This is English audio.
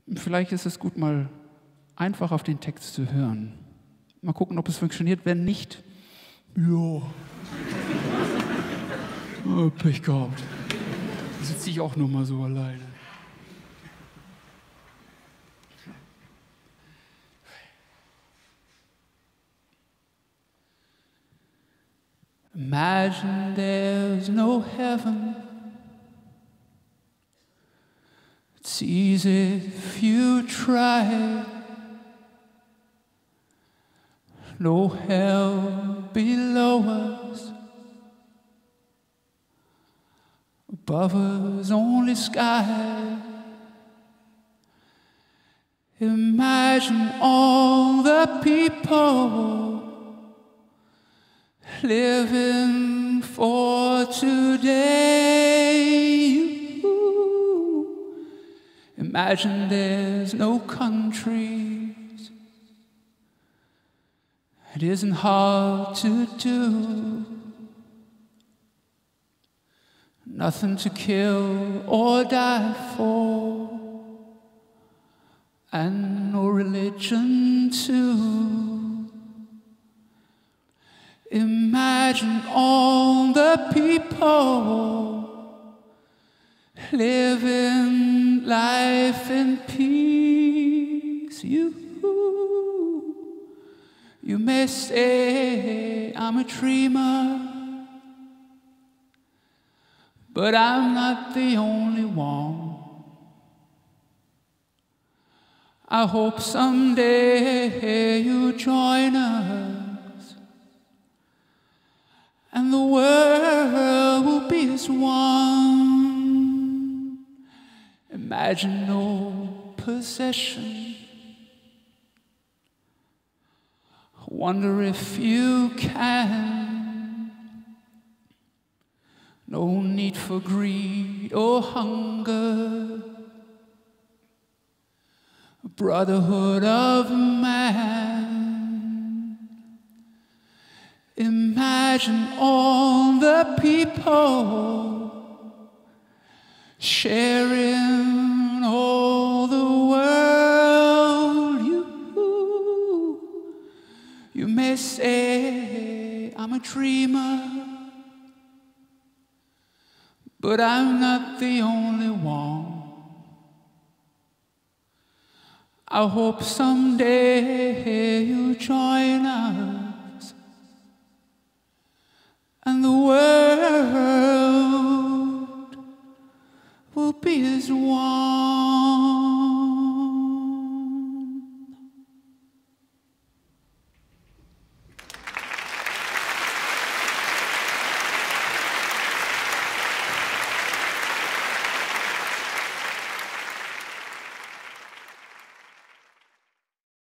Vielleicht ist es gut, mal einfach auf den Text zu hören. Mal gucken, ob es funktioniert. Wenn nicht, ja, Pech gehabt. Da sitze ich auch nur mal so alleine. Imagine there's no heaven. It's easy if you try. No hell below us. Above us only sky. Imagine all the people living for today. Imagine there's no countries. It isn't hard to do. Nothing to kill or die for, and no religion too. Imagine all the people living life in peace. You may say I'm a dreamer, but I'm not the only one. I hope someday you'll join us, and the world will be as one. Imagine no possession. I wonder if you can. No need for greed or hunger. A brotherhood of man. Imagine all the people sharing all the world. You may say I'm a dreamer, but I'm not the only one. I hope someday you'll join us,